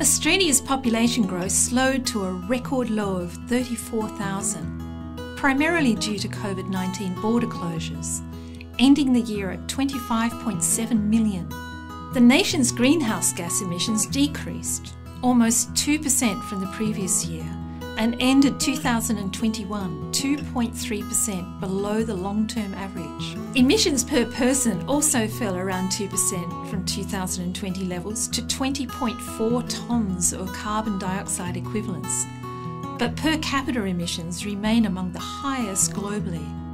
Australia's population growth slowed to a record low of 34,000, primarily due to COVID-19 border closures, ending the year at 25.7 million. The nation's greenhouse gas emissions decreased almost 2% from the previous year and ended 2021 2.3% below the long-term average. Emissions per person also fell around 2% from 2020 levels to 20.4 tonnes of carbon dioxide equivalents, but per capita emissions remain among the highest globally.